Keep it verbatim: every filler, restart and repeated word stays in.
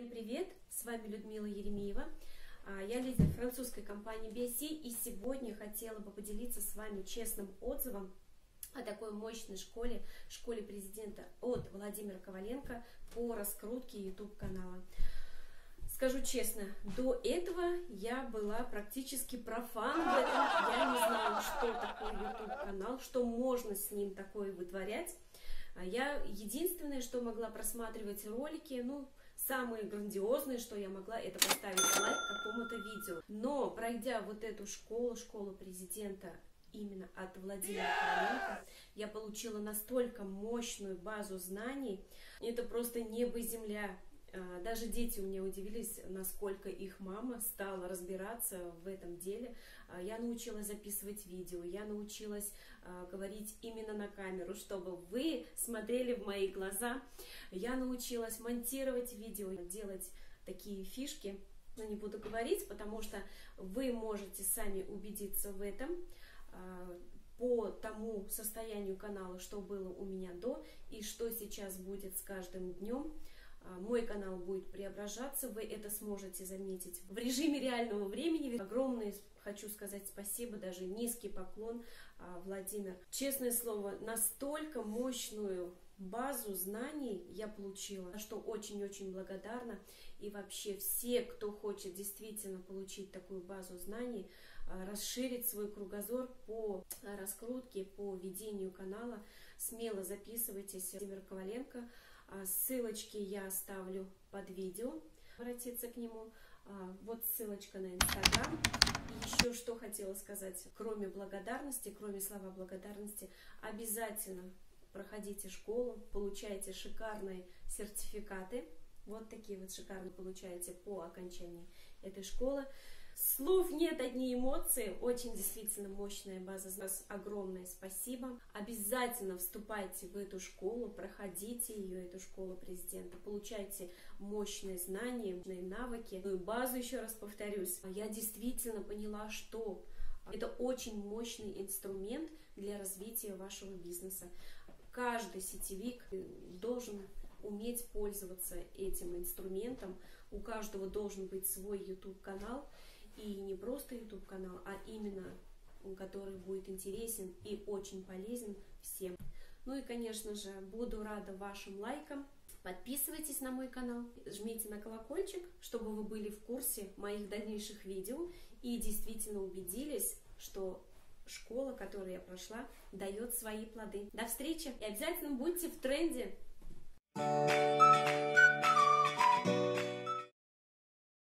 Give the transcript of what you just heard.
Всем привет! С вами Людмила Еремеева. Я лидер французской компании би эс си, и сегодня хотела бы поделиться с вами честным отзывом о такой мощной школе, школе президента от Владимира Коваленко по раскрутке YouTube канала. Скажу честно, до этого я была практически профан в этом. Я не знала, что такое YouTube канал, что можно с ним такое вытворять. Я единственное, что могла просматривать ролики, ну, самые грандиозные, что я могла, это поставить лайк какому-то видео. Но пройдя вот эту школу, школу президента именно от Владимира Коваленко, я получила настолько мощную базу знаний, это просто небо и земля. Даже дети у меня удивились, насколько их мама стала разбираться в этом деле. Я научилась записывать видео, я научилась говорить именно на камеру, чтобы вы смотрели в мои глаза. Я научилась монтировать видео, делать такие фишки. Но не буду говорить, потому что вы можете сами убедиться в этом по тому состоянию канала, что было у меня до и что сейчас будет с каждым днем. Мой канал будет преображаться, вы это сможете заметить в режиме реального времени. Огромное хочу сказать спасибо, даже низкий поклон, Владимир. Честное слово, настолько мощную базу знаний я получила, за что очень-очень благодарна. И вообще все, кто хочет действительно получить такую базу знаний, расширить свой кругозор по раскрутке, по ведению канала, смело записывайтесь. Владимир Коваленко. Ссылочки я оставлю под видео, обратиться к нему. Вот ссылочка на Инстаграм. И еще что хотела сказать, кроме благодарности, кроме слова благодарности, обязательно проходите школу, получайте шикарные сертификаты. Вот такие вот шикарные получаете по окончании этой школы. Слов нет, одни эмоции. Очень действительно мощная база. За вас огромное спасибо. Обязательно вступайте в эту школу, проходите ее, эту школу президента. Получайте мощные знания, мощные навыки. Ну и базу, еще раз повторюсь. Я действительно поняла, что это очень мощный инструмент для развития вашего бизнеса. Каждый сетевик должен уметь пользоваться этим инструментом. У каждого должен быть свой YouTube-канал. И не просто YouTube канал, а именно который будет интересен и очень полезен всем. Ну и, конечно же, буду рада вашим лайкам. Подписывайтесь на мой канал, жмите на колокольчик, чтобы вы были в курсе моих дальнейших видео и действительно убедились, что школа, которую я прошла, дает свои плоды. До встречи и обязательно будьте в тренде!